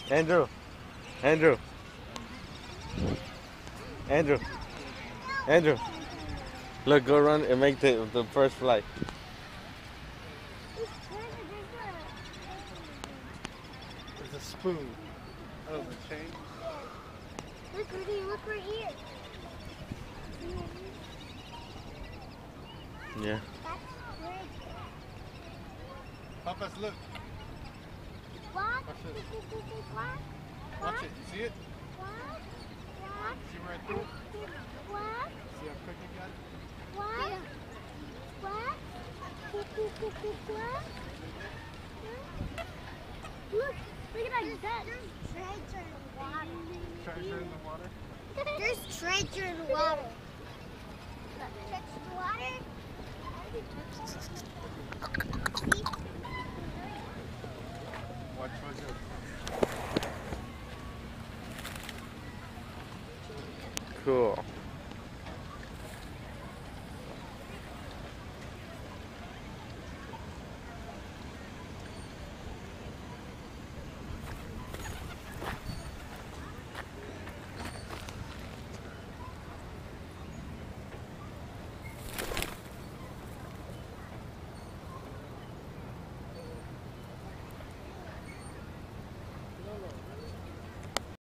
Andrew, Andrew, Andrew, Andrew. Look, go run and make the first flight. There's a spoon. Oh, the chain. Look, Rudy, look right here. Yeah. That's great. Papas, look. What? Watch this. What? Watch it. You see it? What? What? See right through it? What? See how quick it got? What? What? What? Look, look at that gut. Treasure in the water. There's treasure in the water. Touch the water. Watch treasure. Cool.